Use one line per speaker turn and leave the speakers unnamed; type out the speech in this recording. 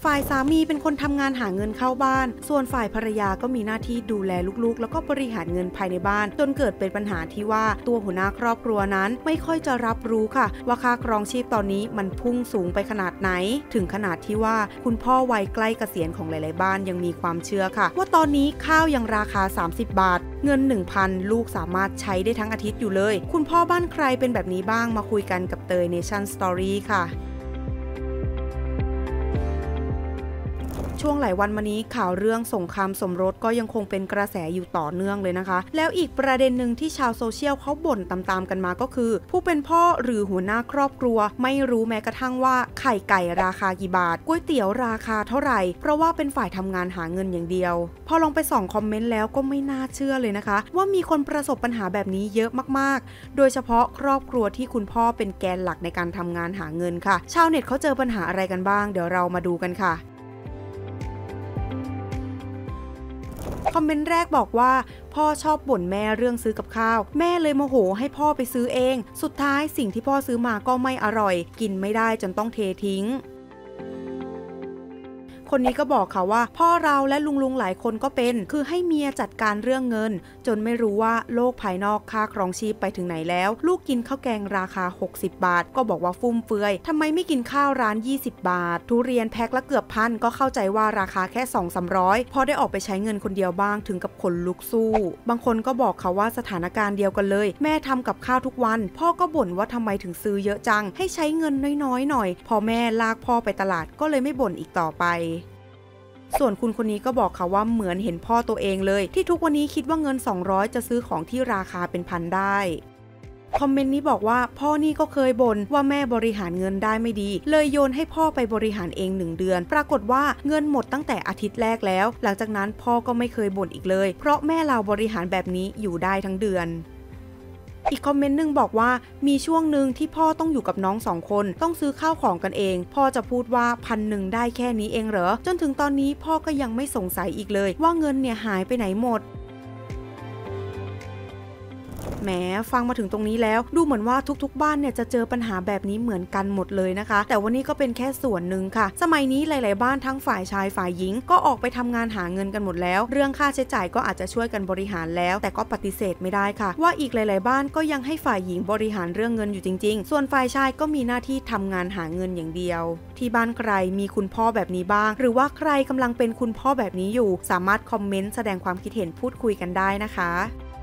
ฝ่ายสามีเป็นคนทำงานหาเงินเข้าบ้านส่วนฝ่ายภรรยาก็มีหน้าที่ดูแลลูกๆแล้วก็บริหารเงินภายในบ้านจนเกิดเป็นปัญหาที่ว่าตัวหัวหน้าครอบครัวนั้นไม่ค่อยจะรับรู้ค่ะว่าค่าครองชีพตอนนี้มันพุ่งสูงไปขนาดไหนถึงขนาดที่ว่าคุณพ่อวัยใกล้เกษียณของหลายๆบ้านยังมีความเชื่อค่ะว่าตอนนี้ข้าวยังราคา30 บาทเงิน 1,000 ลูกสามารถใช้ได้ทั้งอาทิตย์อยู่เลยคุณพ่อบ้านใครเป็นแบบนี้บ้างมาคุยกันกับเตย Nation Story ค่ะช่วงหลายวันมานี้ข่าวเรื่องสงครามสมรสก็ยังคงเป็นกระแสอยู่ต่อเนื่องเลยนะคะแล้วอีกประเด็นหนึ่งที่ชาวโซเชียลเขาบ่นตามๆกันมาก็คือผู้เป็นพ่อหรือหัวหน้าครอบครัวไม่รู้แม้กระทั่งว่าไข่ไก่ราคากี่บาทก๋วยเตี๋ยวราคาเท่าไหร่เพราะว่าเป็นฝ่ายทำงานหาเงินอย่างเดียวพอลองไปส่องคอมเมนต์แล้วก็ไม่น่าเชื่อเลยนะคะว่ามีคนประสบปัญหาแบบนี้เยอะมากๆโดยเฉพาะครอบครัวที่คุณพ่อเป็นแกนหลักในการทำงานหาเงินค่ะชาวเน็ตเขาเจอปัญหาอะไรกันบ้างเดี๋ยวเรามาดูกันค่ะคอมเมนต์แรกบอกว่าพ่อชอบบ่นแม่เรื่องซื้อกับข้าวแม่เลยโมโหให้พ่อไปซื้อเองสุดท้ายสิ่งที่พ่อซื้อมาก็ไม่อร่อยกินไม่ได้จนต้องเททิ้งคนนี้ก็บอกค่ะว่าพ่อเราและลุงหลายคนก็เป็นคือให้เมียจัดการเรื่องเงินจนไม่รู้ว่าโลกภายนอกค่าครองชีพไปถึงไหนแล้วลูกกินข้าวแกงราคา60 บาทก็บอกว่าฟุ่มเฟือยทำไมไม่กินข้าวร้าน20 บาททุเรียนแพ็คละเกือบพันก็เข้าใจว่าราคาแค่ 200-300พอได้ออกไปใช้เงินคนเดียวบ้างถึงกับขนลุกสู้บางคนก็บอกค่ะว่าสถานการณ์เดียวกันเลยแม่ทำกับข้าวทุกวันพ่อก็บ่นว่าทำไมถึงซื้อเยอะจังให้ใช้เงินน้อยๆหน่อยพอแม่ลากพ่อไปตลาดก็เลยไม่บ่นอีกต่อไปส่วนคุณคนนี้ก็บอกค่ะว่าเหมือนเห็นพ่อตัวเองเลยที่ทุกวันนี้คิดว่าเงิน200จะซื้อของที่ราคาเป็นพันได้คอมเมนต์นี้บอกว่าพ่อนี่ก็เคยบ่นว่าแม่บริหารเงินได้ไม่ดีเลยโยนให้พ่อไปบริหารเอง1 เดือนปรากฏว่าเงินหมดตั้งแต่อาทิตย์แรกแล้วหลังจากนั้นพ่อก็ไม่เคยบ่นอีกเลยเพราะแม่เราบริหารแบบนี้อยู่ได้ทั้งเดือนอีกคอมเมนต์นึงบอกว่ามีช่วงหนึ่งที่พ่อต้องอยู่กับน้อง2 คนต้องซื้อข้าวของกันเองพ่อจะพูดว่า1,000ได้แค่นี้เองเหรอจนถึงตอนนี้พ่อก็ยังไม่สงสัยอีกเลยว่าเงินเนี่ยหายไปไหนหมดแหมฟังมาถึงตรงนี้แล้วดูเหมือนว่าทุกๆบ้านเนี่ยจะเจอปัญหาแบบนี้เหมือนกันหมดเลยนะคะแต่วันนี้ก็เป็นแค่ส่วนหนึ่งค่ะสมัยนี้หลายๆบ้านทั้งฝ่ายชายฝ่ายหญิงก็ออกไปทำงานหาเงินกันหมดแล้วเรื่องค่าใช้จ่ายก็อาจจะช่วยกันบริหารแล้วแต่ก็ปฏิเสธไม่ได้ค่ะว่าอีกหลายๆบ้านก็ยังให้ฝ่ายหญิงบริหารเรื่องเงินอยู่จริงๆส่วนฝ่ายชายก็มีหน้าที่ทำงานหาเงินอย่างเดียวที่บ้านใครมีคุณพ่อแบบนี้บ้างหรือว่าใครกำลังเป็นคุณพ่อแบบนี้อยู่สามารถคอมเมนต์แสดงความคิดเห็นพูดคุยกันได้นะคะ